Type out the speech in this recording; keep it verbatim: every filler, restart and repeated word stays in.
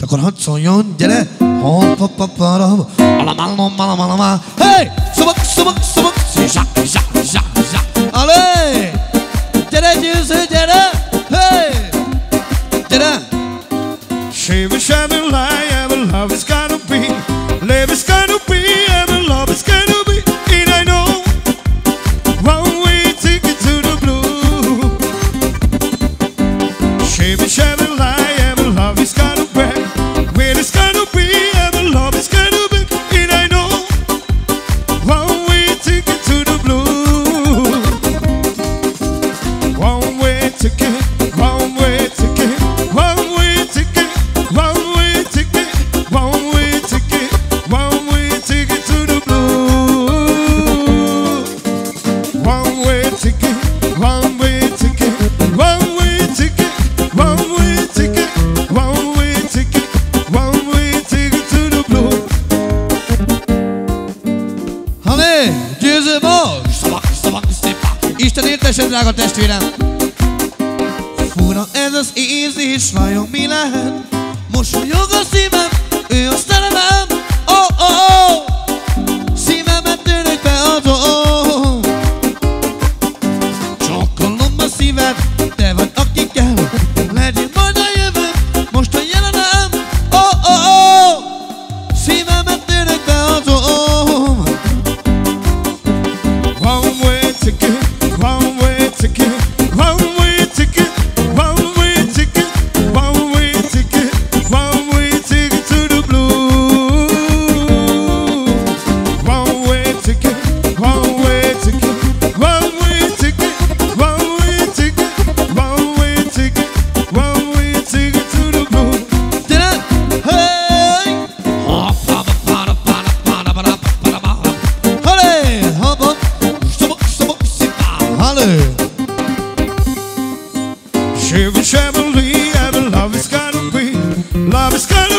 Akkor hadd szóljon, gyere! Hey! Szobak, szobak, szobak! Alé! Gyere, Győző, gyere! Hey! Gyere! Shabby, shabby, lie, ever love is gonna be. Live is gonna be, ever love is gonna be. And I know one way ticket to the blue. Shabby, shabby, lie, ever love is gonna be. Where it's gonna be, ever love is gonna be. And I know one way ticket to the blue. One way ticket, one way ticket, one way ticket. One way ticket, one way ticket, one way ticket to the blue. One way ticket, one way ticket, one way ticket, one way ticket, one way ticket, one way ticket to the blue. Hané! Győző most! Szabak, szabak, szépen! Isten értesen, drága testvérem! Fura ez az érzés, vajon mi lehet? Mosolyog a szívem, ő a szerelem. Oh, oh, oh. Szívemet tűnik beadom. Csókolom a szíved, te vagy aki kell. Legyél majd a jövő, most a jelenem. Oh, oh, oh. Szívemet tűnik beadom. One way ticket, one way ticket, one way ticket, one way ticket, one way ticket, one way ticket to the blue. One way ticket, one way ticket, one way ticket, one way ticket, one way ticket, one way ticket to the blue. Gyere! Hey! Halé! Haba! Szabak, szabak, szépen! Halé! Shabby, shabby, ever love is gonna be, love is gonna